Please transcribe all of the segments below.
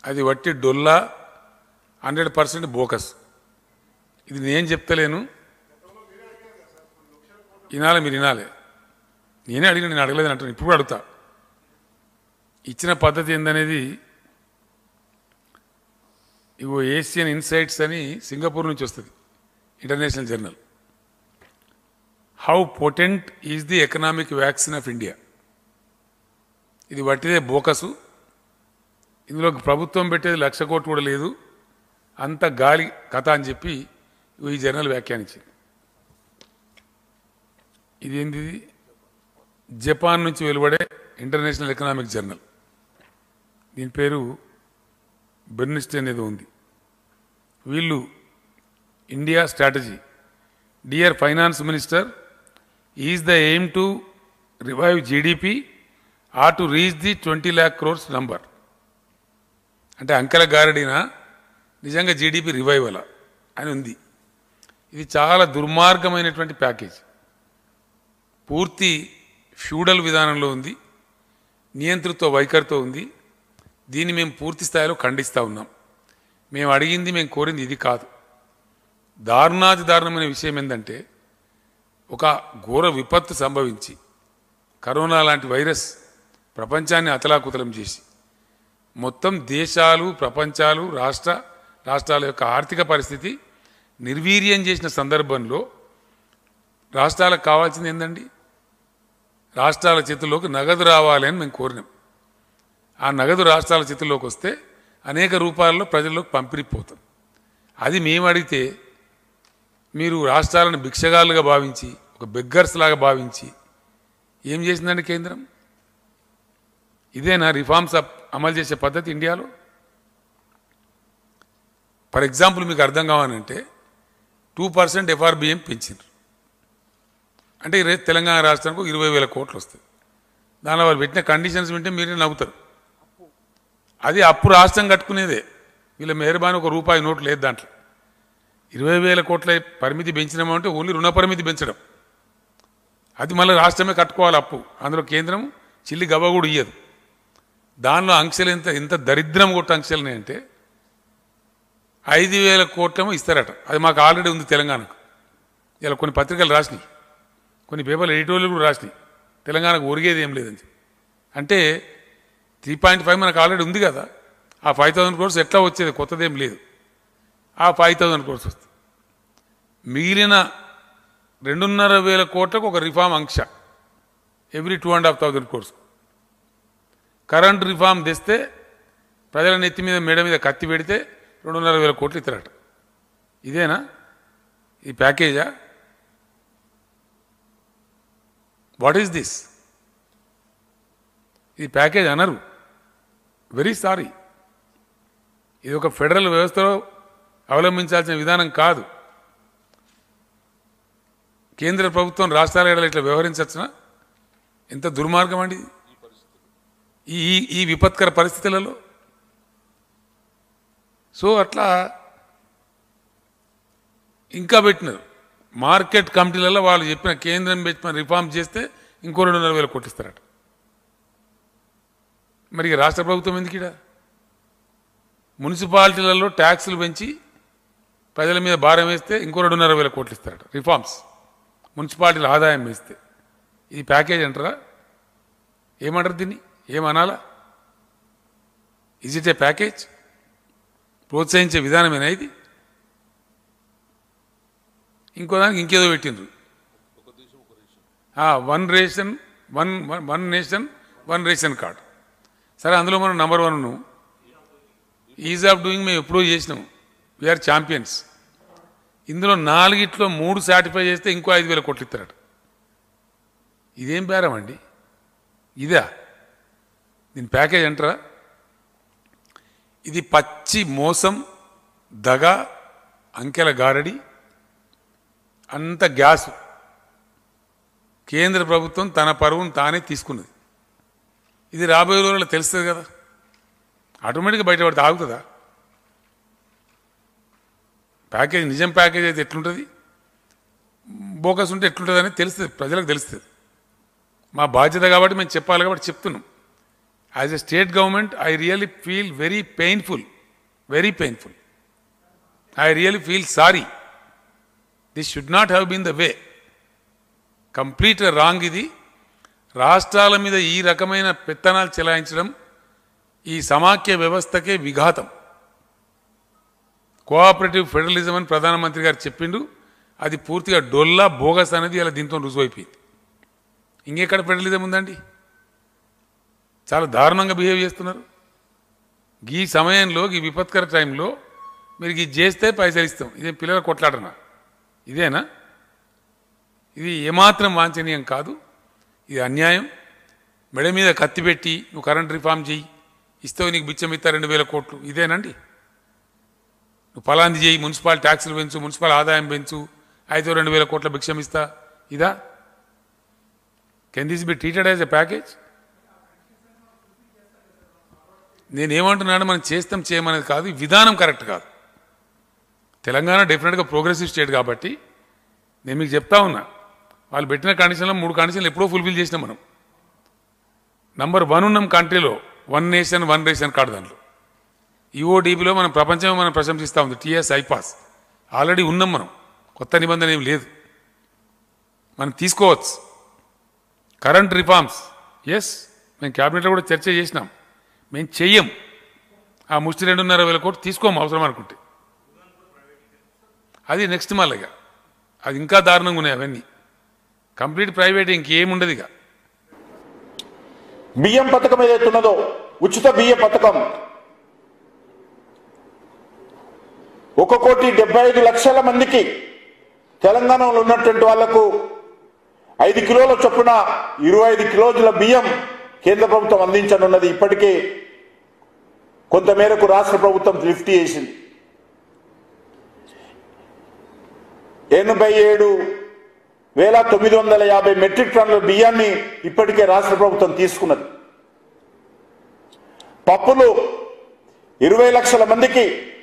అది వట్టి డొల్లా 100% బోకస్. ఇది నేను చెప్తలేను, వినాలి, మీరు వినాలి. నేనే అడిగిన, నేను అడగలేదని అంటాను, ఇప్పుడు కూడా అడుగుతా. ఇచ్చిన పద్ధతి ఏందనేది ఇగో ఏషియన్ ఇన్సైట్స్ అని సింగపూర్ నుంచి వస్తుంది, international journal. How potent is the economic vaccine of India. ఇది వట్టిదే బోకసు. ఇందులో ప్రభుత్వం పెట్టేది 1,00,000 కోట్లు కూడా లేదు, అంత గాలి కథ అని చెప్పి ఈ జర్నల్ వ్యాఖ్యానించింది. ఇదేంది? జపాన్ నుంచి వెలువడే ఇంటర్నేషనల్ ఎకనామిక్ జర్నల్. దీని పేరు బెర్నిస్టన్ అనేది ఉంది. వీళ్ళు India strategy, dear finance minister, is the aim to revive GDP or to reach the 20 lakh crores number. అంటే అంకెల గారడినా నిజంగా జీడిపి రివైవలా అని ఉంది. ఇది చాలా దుర్మార్గమైనటువంటి ప్యాకేజ్. పూర్తి ఫ్యూడల్ విధానంలో ఉంది, నియంతృత్వ వైఖరితో ఉంది. దీన్ని మేము పూర్తి స్థాయిలో ఖండిస్తూ ఉన్నాం. మేము అడిగింది, మేము కోరింది ఇది కాదు. దారుణాతి దారుణమైన విషయం ఏంటంటే, ఒక ఘోర విపత్తు సంభవించి కరోనా లాంటి వైరస్ ప్రపంచాన్ని అతలాకుతలం చేసి మొత్తం దేశాలు, ప్రపంచాలు, రాష్ట్రాల యొక్క ఆర్థిక పరిస్థితి నిర్వీర్యం చేసిన సందర్భంలో రాష్ట్రాలకు కావాల్సింది ఏందండి? రాష్ట్రాల చేతుల్లోకి నగదు రావాలి అని మేము కోరినాం. ఆ నగదు రాష్ట్రాల చేతుల్లోకి వస్తే అనేక రూపాల్లో ప్రజల్లోకి పంపిణీపోతాం. అది మేము అడిగితే మీరు రాష్ట్రాలను భిక్షగాలుగా భావించి, ఒక బెగ్గర్స్ లాగా భావించి ఏం చేసిందండి కేంద్రం? ఇదేనా రిఫార్మ్స్ అమలు చేసే పద్ధతి ఇండియాలో? ఫర్ ఎగ్జాంపుల్ మీకు అర్థం కావాలంటే 2% FRBM పెంచారు అంటే తెలంగాణ రాష్ట్రానికి 20,000 కోట్లు వస్తుంది. దానిలో వాళ్ళు పెట్టిన కండిషన్స్ వింటే మీరే నవ్వుతారు. అది అప్పు రాష్ట్రం కట్టుకునేదే. వీళ్ళ మెహర్బాని ఒక రూపాయి నోటు లేదు దాంట్లో. 20,000 కోట్ల పరిమితి పెంచినామంటే ఓన్లీ రుణ పరిమితి పెంచడం. అది మళ్ళీ రాష్ట్రమే కట్టుకోవాలి అప్పు. అందులో కేంద్రం చిల్లి గవ్వ కూడా ఇయ్యదు. దానిలో ఆంక్షలు ఎంత దరిద్రం కొట్ట ఆంక్షలు అంటే 5,000 కోట్లేమో ఇస్తారట. అది మాకు ఆల్రెడీ ఉంది తెలంగాణకు. ఇలా కొన్ని పత్రికలు రాసినాయి, కొన్ని పేపర్లు ఎడిటోరియల్ కూడా రాసినాయి, తెలంగాణకు ఒరిగేది ఏం లేదని. అంటే 3.5 మనకు ఆల్రెడీ ఉంది కదా. ఆ 5,000 crores ఎట్లా వచ్చేది? కొత్తదేం లేదు. ఆ 5,000 crores వస్తుంది. మిగిలిన 2,500 కోట్లకు ఒక రిఫార్మ్ ఆంక్ష ఎవ్రీ 2,500 crores. కరెంట్ రిఫార్మ్ తెస్తే ప్రజల నెత్తి మీద మేడ మీద కత్తి పెడితే 2,500 కోట్లు ఇస్తారట. ఇదేనా ఈ ప్యాకేజా? What is this? ఇది ప్యాకేజ్ అనరు. Very sorry. ఇది ఒక ఫెడరల్ వ్యవస్థలో అవలంబించాల్సిన విధానం కాదు. కేంద్ర ప్రభుత్వం రాష్ట్రాల ఏడల ఇట్లా వ్యవహరించవచ్చునా? ఎంత దుర్మార్గం అండి ఈ విపత్కర పరిస్థితులలో. సో అట్లా ఇంకా పెట్టినారు. మార్కెట్ కమిటీలలో వాళ్ళు చెప్పిన కేంద్రం పెట్టిన రిఫార్మ్ చేస్తే ఇంకో 2,500 కోట్లు ఇస్తారట. మరి రాష్ట్ర ప్రభుత్వం ఎందుకు ఇక్కడ? మున్సిపాలిటీలలో ట్యాక్సులు పెంచి ప్రజల మీద భారం వేస్తే ఇంకో 2,500 కోట్లు ఇస్తారట. రిఫార్మ్స్ మున్సిపాలిటీల ఆదాయం వేస్తే ఇది ప్యాకేజ్ అంటారా? ఏమంటారు దీన్ని? ఏమనాలా? Is it a package? ప్రోత్సహించే విధానమేనా ఇది? ఇంకో దానికి ఇంకేదో పెట్టిండ్రు. One nation one ration card. సరే, అందులో మనం నంబర్ 1 ఈజ్ ఆఫ్ డూయింగ్ మేము ఎప్పుడూ చేసినాం. We're champions. ఇందులో 4ట్లో 3 సాటిఫై చేస్తే ఇంకో 5,000 కోట్లు ఇస్తారట. ఇదేం బేరం అండి? ఇదా దీని ప్యాకేజ్ అంటారా? ఇది పచ్చి మోసం, దగ, అంకెల గారడి, అంత గ్యాసు. కేంద్ర ప్రభుత్వం తన పరువును తానే తీసుకున్నది. ఇది రాబోయే రోజుల్లో తెలుస్తుంది కదా, ఆటోమేటిక్గా బయటపడితే ఆగుతుందా? ప్యాకేజ్ నిజం ప్యాకేజ్ అయితే ఎట్లుంటుంది, బోకస్ ఉంటే ఎట్లుంటుంది అనేది తెలుస్తుంది, ప్రజలకు తెలుస్తుంది. మా బాధ్యత కాబట్టి మేము చెప్పాలి కాబట్టి చెప్తున్నాం. As a state government, I really feel very painful. Very painful. I really feel sorry. This should not have been the way. Complete wrong ఇది. రాష్ట్రాల మీద ఈ రకమైన పెత్తనాలు చెలాయించడం ఈ సమాఖ్య వ్యవస్థకే విఘాతం. కోఆపరేటివ్ ఫెడరలిజం అని ప్రధానమంత్రి గారు చెప్పిండు. అది పూర్తిగా డొల్లా బోగస్ అనేది ఇలా దీంతో రుజువైపోయింది. ఇంకెక్కడ ఫెడరలిజం ఉందండి? చాలా దారుణంగా బిహేవ్ చేస్తున్నారు. ఈ సమయంలో ఈ విపత్కర టైంలో మీరు ఇది చేస్తే పైసలు ఇస్తాం. ఇదే పిల్లల కొట్లాడనా? ఇదేనా? ఇది ఏమాత్రం వాంఛనీయం కాదు. ఇది అన్యాయం. మెడ మీద కత్తి పెట్టి నువ్వు కరెంట్ రిఫార్మ్ చెయ్యి, ఇస్తావు నీకు బిచ్చం ఇస్తా 2000 కోట్లు, ఇదేనండి? నువ్వు ఫలాంది చేయి, మున్సిపల్ ట్యాక్సులు పెంచు, మున్సిపల్ ఆదాయం పెంచు, అయితే 2000 కోట్ల భిక్షం ఇస్తా, ఇదా? Can this be treated as a package? నేనేమంటున్నాను, మనం చేస్తాం చేయమనేది కాదు, విధానం కరెక్ట్ కాదు. తెలంగాణ డెఫినెట్గా ప్రోగ్రెసివ్ స్టేట్ కాబట్టి నేను మీకు చెప్తా ఉన్నా, వాళ్ళు పెట్టిన కండిషన్లో 3 కండిషన్లు ఎప్పుడో ఫుల్ఫిల్ చేసినాం మనం. నంబర్ 1 ఉన్నాం కంట్రీలో, 1 నేషన్ 1 రేషన్ కార్డు. దాంట్లో ఈఓడిబిలో మనం ప్రపంచమే మనం ప్రశంసిస్తూ ఉంది. టీఎస్ ఐపాస్ ఆల్రెడీ ఉన్నాం మనం, కొత్త నిబంధన ఏం లేదు, మనం తీసుకోవచ్చు. కరెంట్ రిఫార్మ్స్ ఎస్, మేము క్యాబినెట్లో కూడా చర్చ చేసినాం. మేము చెయ్యం. ఆ ముష్టి 2.5 కోట్లు తీసుకోము అవసరం అనుకుంటే. అది నెక్స్ట్ మళ్ళీగా అది ఇంకా దారుణంగా ఉన్నాయి అవన్నీ. కంప్లీట్ ప్రైవేట్ ఇంకేముండదు. ఇక బియ్యం పథకం ఏదైతున్నదో, ఉచిత బియ్య పథకం 1,75,00,000 మందికి తెలంగాణలో ఉన్నటువంటి వాళ్లకు 5 కిలోల చొప్పున 25 కిలోల బియ్యం కేంద్ర ప్రభుత్వం అందించనున్నది. ఇప్పటికే కొంతమేరకు రాష్ట్ర ప్రభుత్వం లిఫ్ట్ చేసింది. 87,950 మెట్రిక్ టన్నుల బియ్యాన్ని ఇప్పటికే రాష్ట్ర ప్రభుత్వం తీసుకున్నది. పప్పులు 20 లక్షల మందికి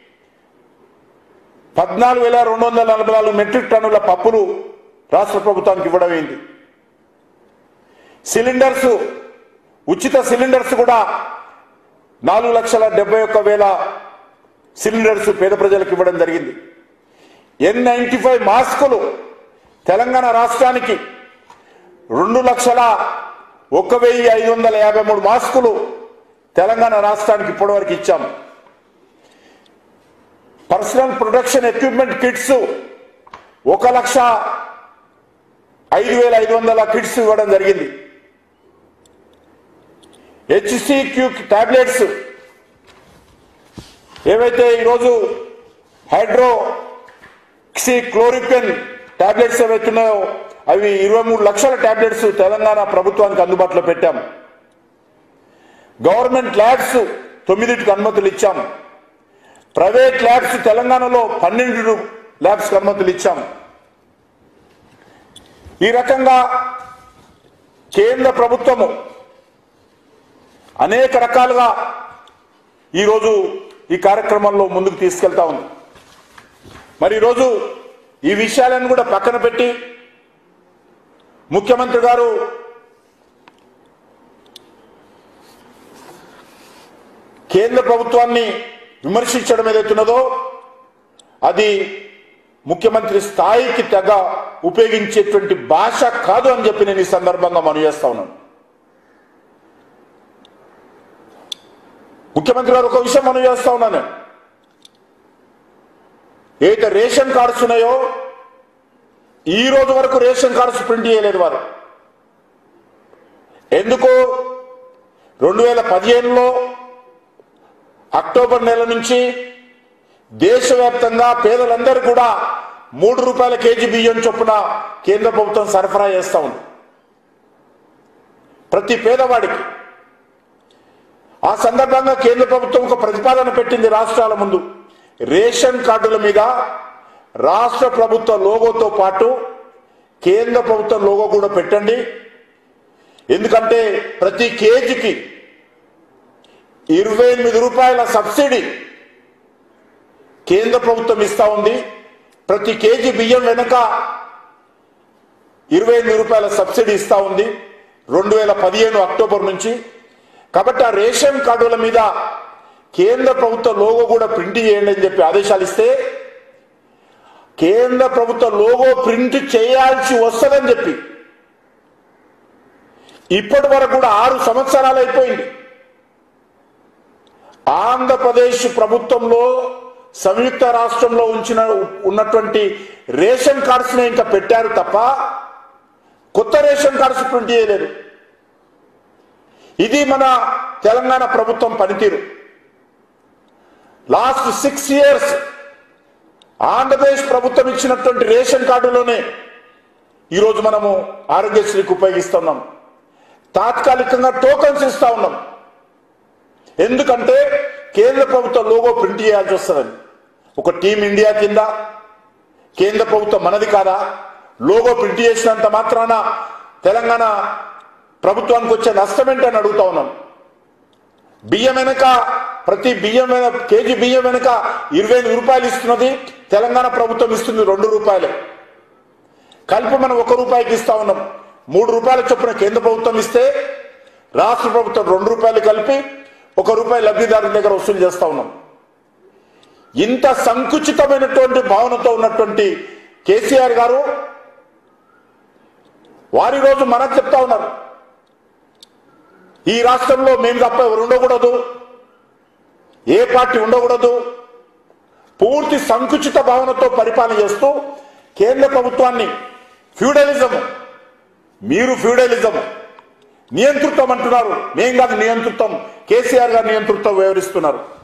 14,244 మెట్రిక్ టన్నుల పప్పులు రాష్ట్ర ప్రభుత్వానికి ఇవ్వడం అయింది. సిలిండర్స్, ఉచిత సిలిండర్స్ కూడా 4,71,000 సిలిండర్స్ పేద ప్రజలకు ఇవ్వడం జరిగింది. N95 మాస్కులు తెలంగాణ రాష్ట్రానికి 2,01,553 మాస్కులు తెలంగాణ రాష్ట్రానికి ఇప్పటివరకు ఇచ్చాము. Personal protection equipment kits 1,05,500 kits ఇవ్వడం జరిగింది. HCQ టాబ్లెట్స్ ఏవైతే ఈరోజు హైడ్రోక్సిక్లోరోక్విన్ టాబ్లెట్స్ ఏవైతున్నాయో అవి 23 లక్షల టాబ్లెట్స్ తెలంగాణ ప్రభుత్వానికి అందుబాటులో పెట్టాము. గవర్నమెంట్ ల్యాబ్స్ 9కి అనుమతులు ఇచ్చాము. ప్రైవేట్ ల్యాబ్స్ తెలంగాణలో 12 ల్యాబ్స్కి అనుమతులు ఇచ్చాము. ఈ రకంగా కేంద్ర ప్రభుత్వము అనేక రకాలుగా ఈరోజు ఈ కార్యక్రమంలో ముందుకు తీసుకెళ్తా ఉంది. మరి ఈరోజు ఈ విషయాలను కూడా పక్కన పెట్టి ముఖ్యమంత్రి గారు కేంద్ర ప్రభుత్వాన్ని విమర్శించడం ఏదైతున్నదో అది ముఖ్యమంత్రి స్థాయికి తగ్గ ఉపయోగించేటువంటి భాష కాదు అని చెప్పి నేను ఈ సందర్భంగా మనవి చేస్తా ఉన్నాను. ముఖ్యమంత్రి గారు ఒక విషయం మనవి చేస్తా ఉన్నాను. ఏదైతే రేషన్ కార్డ్స్ ఉన్నాయో ఈ రోజు వరకు రేషన్ కార్డ్స్ ప్రింట్ చేయలేదు వారు. ఎందుకు? 2015లో అక్టోబర్ నెల నుంచి దేశవ్యాప్తంగా పేదలందరూ కూడా 3 రూపాయల కేజీ బియ్యం చొప్పున కేంద్ర ప్రభుత్వం సరఫరా చేస్తా ఉంది ప్రతి పేదవాడికి. ఆ సందర్భంగా కేంద్ర ప్రభుత్వం ఒక ప్రతిపాదన పెట్టింది రాష్ట్రాల ముందు. రేషన్ కార్డుల మీద రాష్ట్ర ప్రభుత్వ లోగోతో పాటు కేంద్ర ప్రభుత్వ లోగో కూడా పెట్టండి. ఎందుకంటే ప్రతి కేజీకి 28 రూపాయల సబ్సిడీ కేంద్ర ప్రభుత్వం ఇస్తా ఉంది. ప్రతి కేజీ బియ్యం వెనుక 28 రూపాయల సబ్సిడీ ఇస్తా ఉంది 2015 అక్టోబర్ నుంచి. కాబట్టి ఆ రేషన్ కార్డుల మీద కేంద్ర ప్రభుత్వ లోగో కూడా ప్రింట్ చేయండి అని చెప్పి ఆదేశాలు ఇస్తే కేంద్ర ప్రభుత్వ లోగో ప్రింట్ చేయాల్సి వస్తుందని చెప్పి ఇప్పటి వరకు కూడా 6 సంవత్సరాలు అయిపోయింది. ఆంధ్రప్రదేశ్ ప్రభుత్వంలో సంయుక్త రాష్ట్రంలో ఉన్నటువంటి రేషన్ కార్డ్స్ ని ఇంకా పెట్టారు తప్ప కొత్త రేషన్ కార్డ్స్ ప్రింట్ చేయలేదు. ఇది మన తెలంగాణ ప్రభుత్వం పనితీరు. లాస్ట్ 6 years ఆంధ్రప్రదేశ్ ప్రభుత్వం ఇచ్చినటువంటి రేషన్ కార్డులోనే ఈరోజు మనము ఆరోగ్యశ్రీకి ఉపయోగిస్తున్నాం. తాత్కాలికంగా టోకన్స్ ఇస్తా ఉన్నాం. ఎందుకంటే కేంద్ర ప్రభుత్వ లోగో ప్రింట్ చేయాల్సి వస్తుందని. ఒక టీం ఇండియా కింద కేంద్ర ప్రభుత్వం మనది కాదా? లోగో ప్రింట్ చేసినంత మాత్రాన తెలంగాణ ప్రభుత్వానికి వచ్చే నష్టం ఏంటని అడుగుతా ఉన్నాం. బియ్యం వెనక ప్రతి బియ్యం కేజీ బియ్యం వెనక 25 రూపాయలు ఇస్తున్నది తెలంగాణ ప్రభుత్వం ఇస్తుంది 2 రూపాయలు. కలిపి మనం 1 రూపాయికి ఇస్తా ఉన్నాం. 3 రూపాయల చొప్పున కేంద్ర ప్రభుత్వం ఇస్తే రాష్ట్ర ప్రభుత్వం 2 రూపాయలు కలిపి 1 రూపాయి లబ్ధిదారుల దగ్గర వసూలు చేస్తా ఉన్నాం. ఇంత సంకుచితమైనటువంటి భావనతో ఉన్నటువంటి కేసీఆర్ గారు వారి రోజు మనకు చెప్తా ఉన్నారు, ఈ రాష్ట్రంలో మేము తప్ప ఎవరు ఉండకూడదు, ఏ పార్టీ ఉండకూడదు. పూర్తి సంకుచిత భావనతో పరిపాలన చేస్తూ కేంద్ర ప్రభుత్వాన్ని ఫ్యూడలిజం, మీరు ఫ్యూడలిజం నియంతృత్వం అంటున్నారు. మేం కాదు నియంతృత్వం, కేసీఆర్ గారు నియంతృత్వం వ్యవహరిస్తున్నారు.